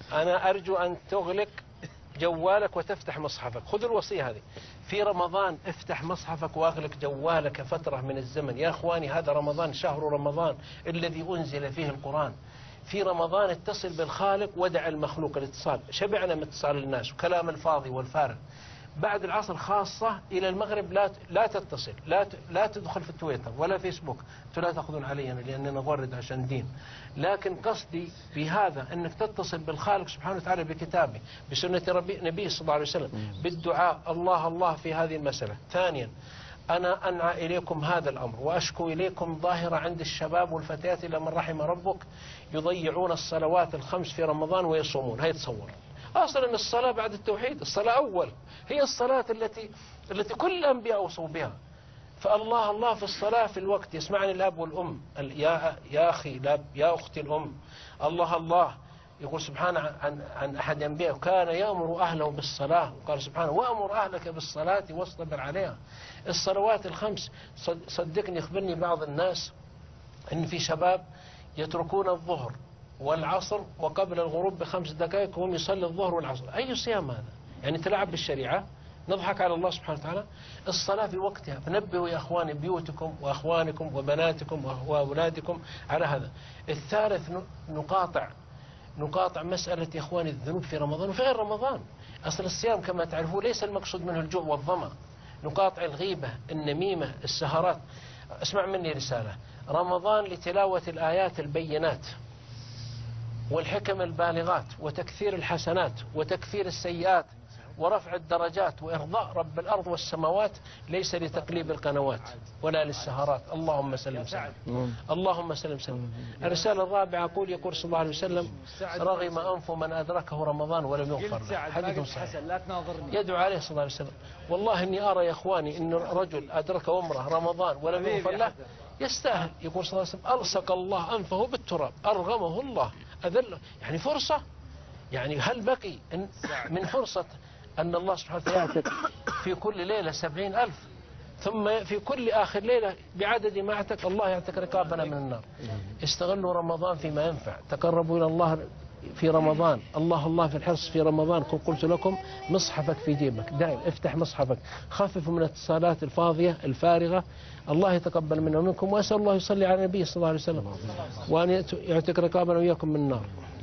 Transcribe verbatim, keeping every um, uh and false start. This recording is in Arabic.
أنا أرجو أن تغلق جوالك وتفتح مصحفك. خذ الوصية هذه في رمضان، افتح مصحفك واغلق جوالك فترة من الزمن. يا أخواني هذا رمضان، شهر رمضان الذي أنزل فيه القرآن. في رمضان اتصل بالخالق ودع المخلوق. الاتصال شبعنا من اتصال الناس وكلام الفاضي والفارغ. بعد العصر خاصة إلى المغرب لا لا تتصل، لا لا تدخل في تويتر ولا فيسبوك. أنتم لا تأخذون علي أنا لأننا نغرد عشان دين، لكن قصدي بهذا أنك تتصل بالخالق سبحانه وتعالى بكتابه، بسنة ربي نبيه صلى الله عليه وسلم، بالدعاء الله الله في هذه المسألة. ثانيا أنا أنعى إليكم هذا الأمر وأشكو إليكم ظاهرة عند الشباب والفتيات إلى من رحم ربك يضيعون الصلوات الخمس في رمضان ويصومون. هاي تصور أصلا الصلاة بعد التوحيد، الصلاة أول، هي الصلاة التي التي كل الأنبياء أوصوا بها. فالله الله في الصلاة في الوقت. يسمعني الأب والأم، يا يا أخي الأب يا أختي الأم، الله الله يقول سبحانه عن عن أحد الأنبياء كان يأمر أهله بالصلاة، وقال سبحانه وأمر أهلك بالصلاة واصطبر عليها. الصلوات الخمس صدقني يخبرني بعض الناس أن في شباب يتركون الظهر والعصر وقبل الغروب بخمس دقائق وهم يصلي الظهر والعصر. أي صيام هذا؟ يعني تلعب بالشريعة، نضحك على الله سبحانه وتعالى. الصلاة في وقتها. فنبهوا يا أخواني بيوتكم وأخوانكم وبناتكم وأولادكم على هذا. الثالث نقاطع نقاطع مسألة يا إخواني الذنوب في رمضان وفي غير رمضان. أصل الصيام كما تعرفون ليس المقصود منه الجوع والظمأ. نقاطع الغيبة، النميمة، السهرات. اسمع مني رسالة. رمضان لتلاوة الآيات البينات والحكم البالغات وتكثير الحسنات وتكثير السيئات ورفع الدرجات وإرضاء رب الأرض والسماوات، ليس لتقليب القنوات ولا للسهرات. اللهم سلم سلم. اللهم سلم سلم. الرسالة الرابعة أقول يقول صلى الله عليه وسلم رغم أنف من أدركه رمضان ولم يغفر له. حديث صحيح يدعو عليه صلى الله عليه وسلم. والله إني أرى يا إخواني إن رجل أدرك عمره رمضان ولم يغفر له يستاهل. يقول صلى الله عليه وسلم ألصق الله أنفه بالتراب أرغمه الله أذله. يعني فرصة، يعني هل بقي من فرصة أن الله سبحانه وتعالى في كل ليلة سبعين ألف، ثم في كل آخر ليلة بعدد ما اعتق الله يعتق رقابنا من النار. استغلوا رمضان فيما ينفع، تقربوا إلى الله في رمضان. الله الله في الحرص في رمضان. قلت لكم مصحفك في جيبك دائم، افتح مصحفك، خففوا من الاتصالات الفاضية الفارغة. الله يتقبل منا ومنكم، وأسأل الله يصلي على النبي صلى الله عليه وسلم وأن يعتق رقابنا وإياكم من النار.